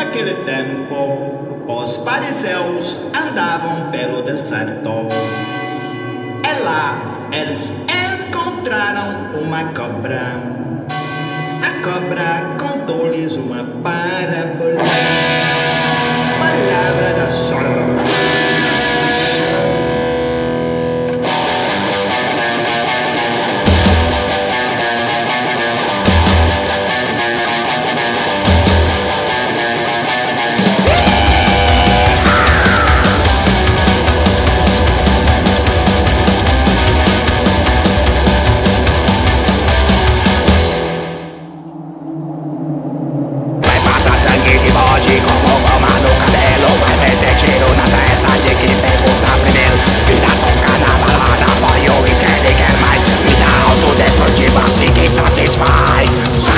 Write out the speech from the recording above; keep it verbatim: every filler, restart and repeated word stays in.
Naquele tempo, os fariseus andavam pelo deserto. E lá eles encontraram uma cobra. A cobra contou-lhes uma parábola, palavra da sorte. Como goma no cabelo, vai meter tiro na testa de quem pergunta primeiro. Vida tosca na balada, põe o uísque, ele quer mais. Vida autodestrutiva, se quem satisfaz.